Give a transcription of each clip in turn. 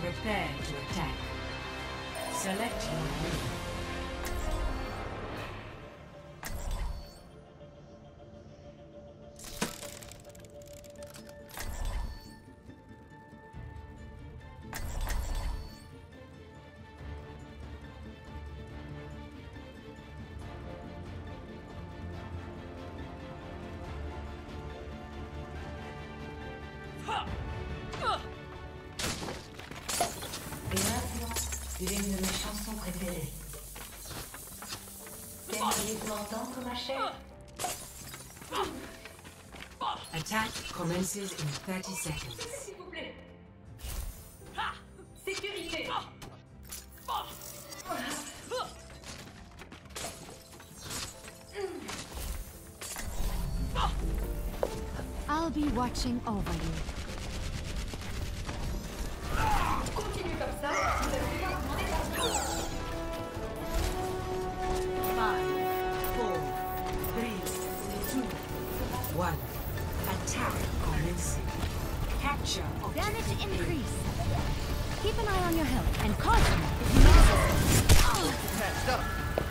Prepare to attack. Select your hero. Et maintenant, l'une de mes chansons préférées. T'aimerais m'entendre, ma chère? Attack commences in 30 seconds. S'il vous plaît. Sécurité. I'll be watching over you. Continue comme ça, vous allez pouvoir demander pardon. 5, 4, 3, 2, 1. Attack commencing. Capture Damage objective A. increase. Keep an eye on your health and caution if you notice something. Patched up.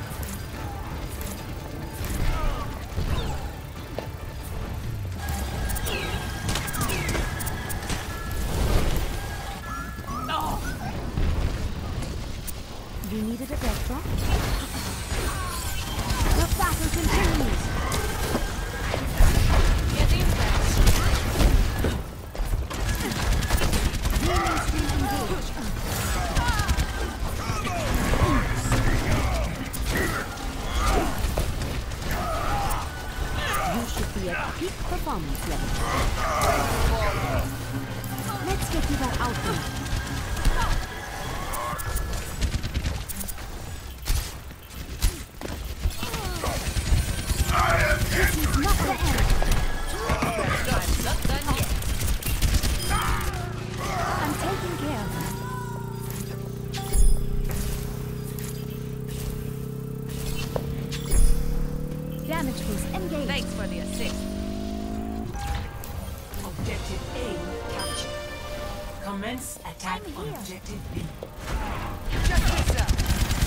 You needed a death drop? The battle continues. Getting fast. Healing stream engaged. You should be at peak performance level. Let's get you that outfit. This is not the end. I'm taking care of that. Damage boost engaged. Thanks for the assist. Objective A captured. Commence attack on objective B. Check this out.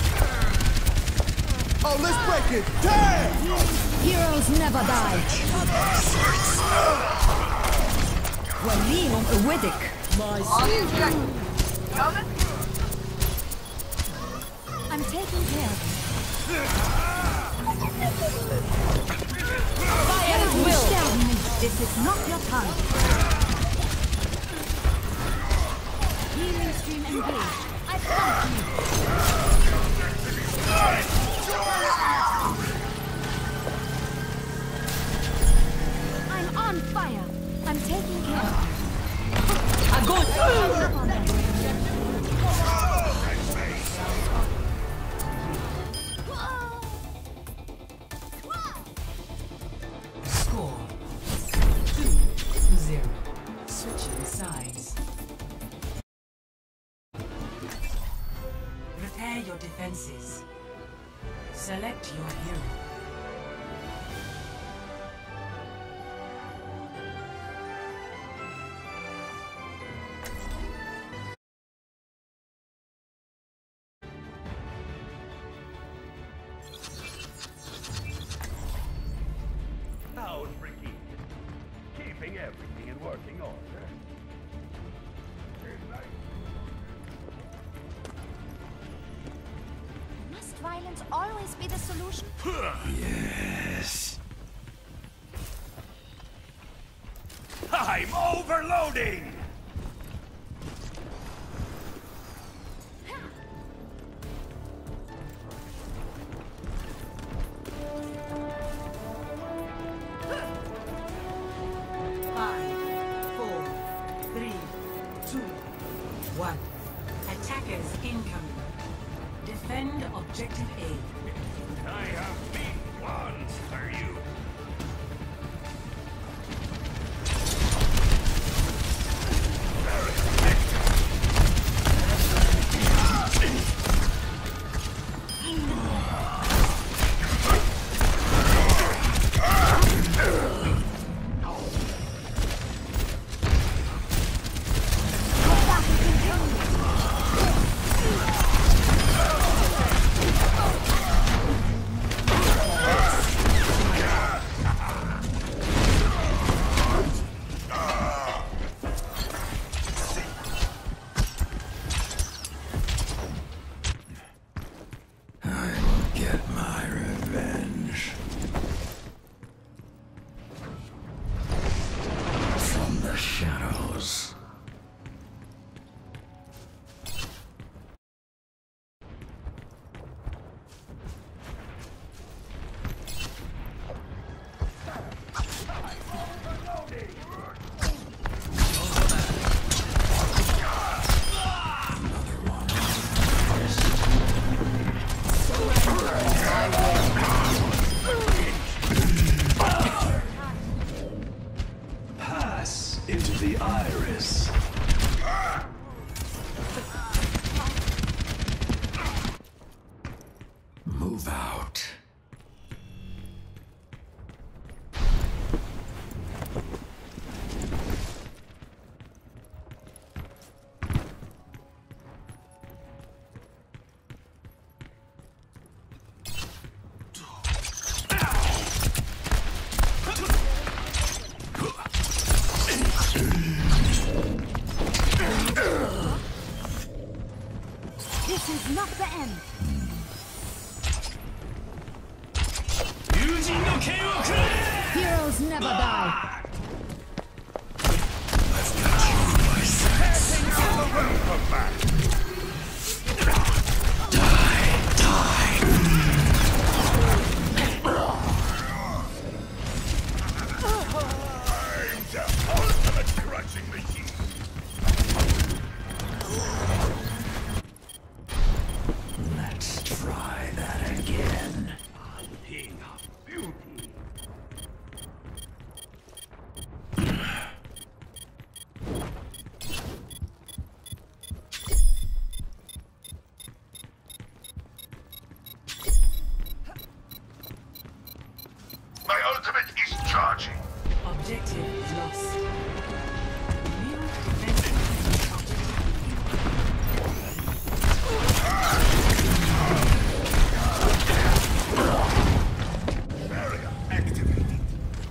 Oh, let's break it. Damn! Heroes never die. Waleem on the Widdick. I'm taking care of Fire at will. This is not your time. Healing stream engaged. I found you. I'm on fire. I'm taking care of you. Score 2-0. Switching sides. Prepare your defenses. Select your hero. How's Ricky? Keeping everything in working order. Must violence always be the solution? Yes. I'm overloading! Attackers incoming. Defend objective A. I have big ones for you. This is not the end. Heroes never die. Let's try that again. King of beauty. My ultimate is charging. Objective lost. New defensive objective. Barrier activated.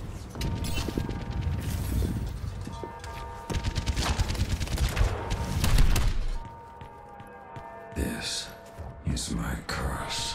This is my curse.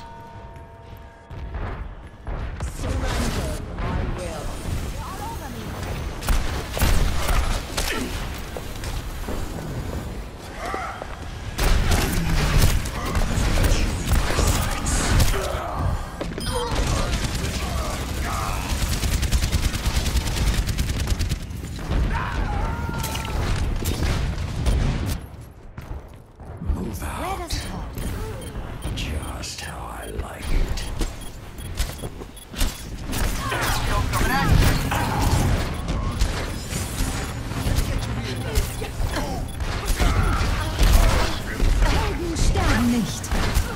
Move Let out. us talk. Just how I like it. Helden sterben nicht.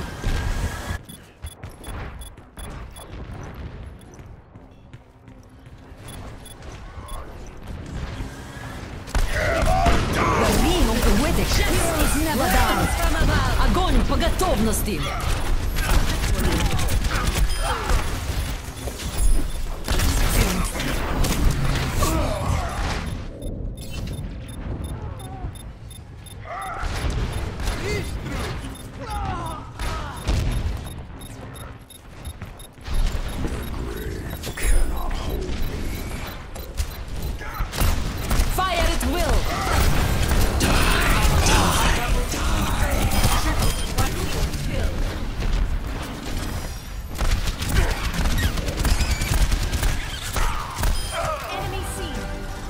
Heroes never die. Огонь по готовности! Cannot hold me. Fire at will! Enemy seen.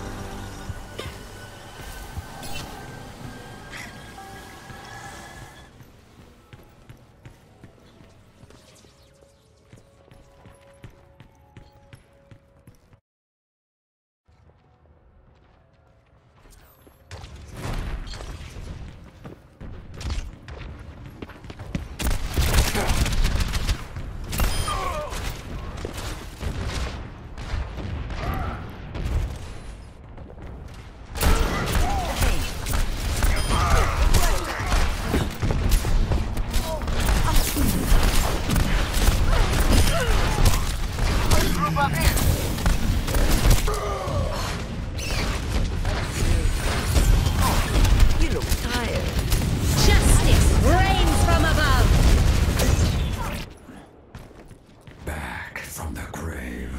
You look tired. Justice reigns from above! Back from the grave.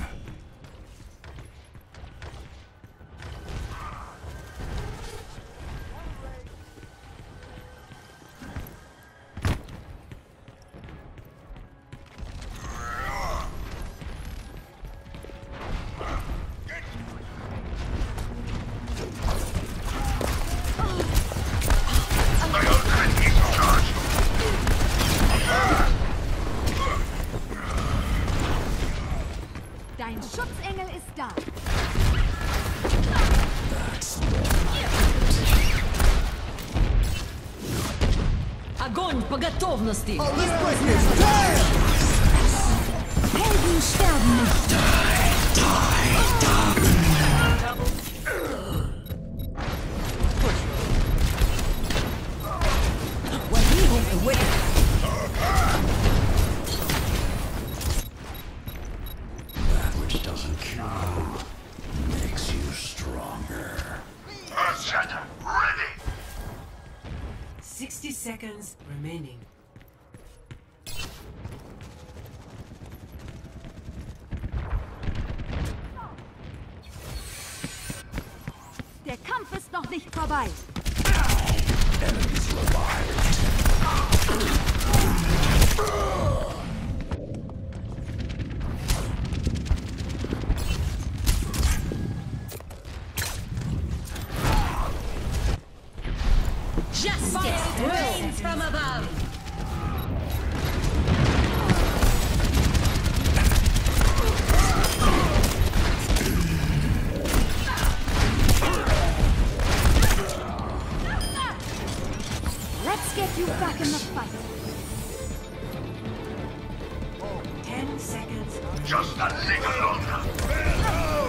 My ultimate is charged. Dein Schutzengel ist da. Огонь по готовности! Oh, let's break this. Damn! Helden sterben nicht. That which doesn't kill you makes you stronger. Earth Shatter, ready! 60 seconds remaining. Justice reigns from above. Let's get you back in the fight. 10 seconds. Just a little longer.